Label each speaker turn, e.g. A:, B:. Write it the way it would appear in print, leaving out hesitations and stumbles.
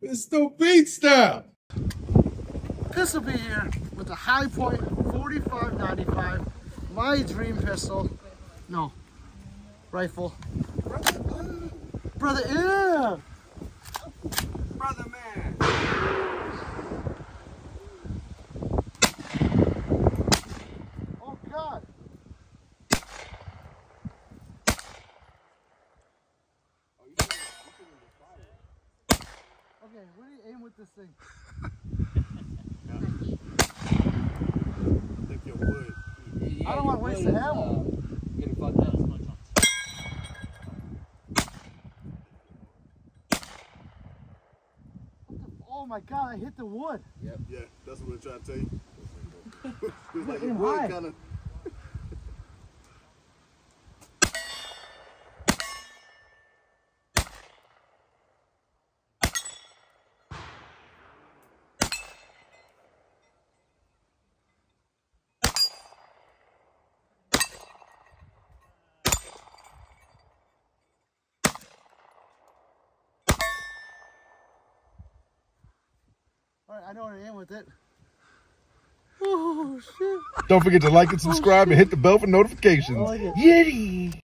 A: Pistol Pete style.
B: Pistol Pete here with the High Point 4595, my dream pistol. No, rifle. Brother, yeah.
A: Brother man.
B: Oh God. Okay, where do you aim with this thing?
A: I think you would.
B: I don't want to waste the ammo.
C: Getting fucked up.
B: Oh my God, I hit the wood.
A: Yep. Yeah, that's what we're trying to tell you. It's like
B: Aim
A: it would
B: high.
A: kind of.
B: All right, I know where to aim with it. Oh shit.
A: Don't forget to like and subscribe and hit the bell for notifications.
B: I like it.
A: Yeti!